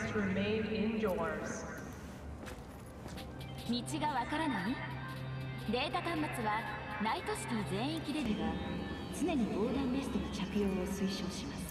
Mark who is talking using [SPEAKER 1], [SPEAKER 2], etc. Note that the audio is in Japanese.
[SPEAKER 1] must remain indoors.
[SPEAKER 2] 道がわからない？データ端末はナイトシティ全域では常に防弾ベストの着用を推奨します。